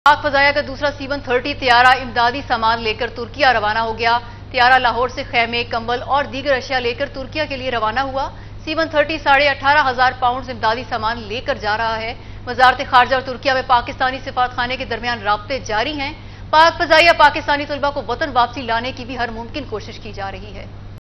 पाक फजाया का दूसरा C-130 त्यारा इमदादी सामान लेकर तुर्किया रवाना हो गया। त्यारा लाहौर से खैमे, कंबल और दीगर अशिया लेकर तुर्किया के लिए रवाना हुआ। C-130 18,500 पाउंड इमदादी सामान लेकर जा रहा है। वजारत खारजा और तुर्किया में पाकिस्तानी सिफारतखाने के दरमियान राब्ते जारी हैं। पाक फजाइया पाकिस्तानी तलबा को वतन वापसी लाने की भी हर मुमकिन कोशिश की जा रही है।